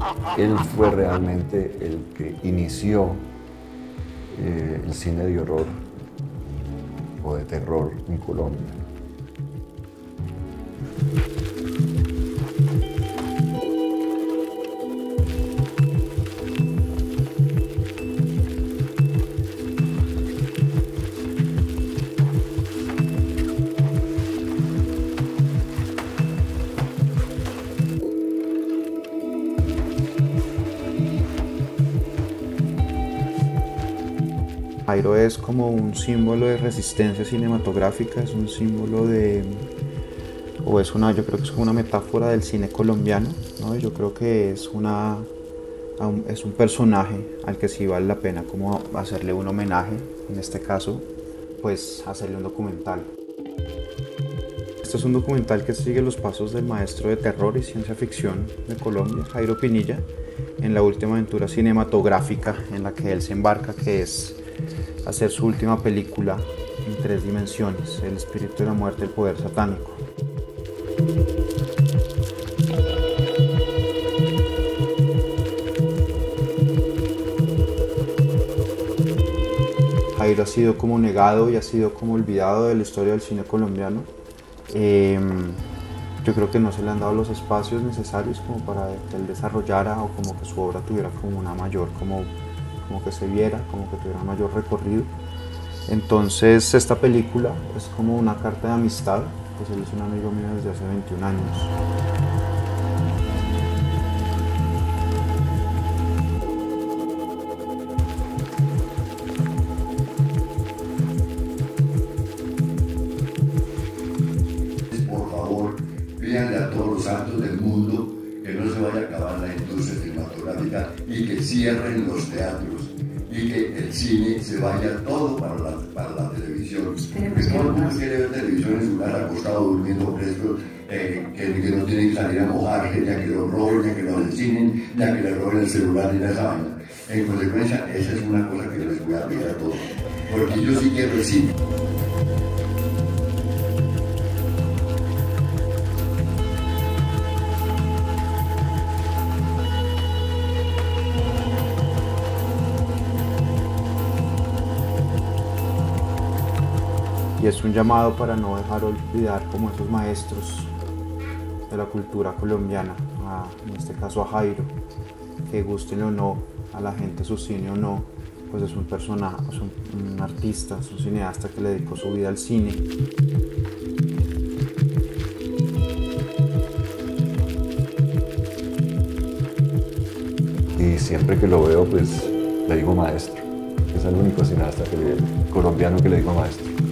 Él fue realmente el que inició el cine de horror o de terror en Colombia. Jairo es como un símbolo de resistencia cinematográfica, es un símbolo de, yo creo que es como una metáfora del cine colombiano, ¿no? Yo creo que es un personaje al que sí vale la pena como hacerle un homenaje, en este caso, pues hacerle un documental. Este es un documental que sigue los pasos del maestro de terror y ciencia ficción de Colombia, Jairo Pinilla, en la última aventura cinematográfica en la que él se embarca, que es hacer su última película en 3 dimensiones, El espíritu de la muerte, el poder satánico. Jairo ha sido como negado y ha sido como olvidado de la historia del cine colombiano. Yo creo que no se le han dado los espacios necesarios como para que él desarrollara o como que su obra tuviera como una mayor, como que se viera, como que tuviera mayor recorrido. Entonces esta película es como una carta de amistad, pues él es un amigo mío desde hace 21 años. Por favor, pídanle a todos los santos del mundo que no se vaya a acabar la industria cinematográfica y que cierren los teatros y que el cine se vaya todo para la televisión. Porque todo el mundo quiere ver televisión en su casa, acostado, durmiendo fresco, que no tiene que salir a mojarse, ya que lo roben, ya que lo asesinen, ya que le roben el celular y la esa vaina. En consecuencia, esa es una cosa que les voy a pedir a todos, porque yo sí quiero el cine. Y es un llamado para no dejar olvidar como esos maestros de la cultura colombiana, en este caso a Jairo, que gusten o no a la gente su cine o no, pues es un personaje, es un artista, es un cineasta que le dedicó su vida al cine. Y siempre que lo veo, pues le digo maestro. Es el único cineasta colombiano que le digo maestro.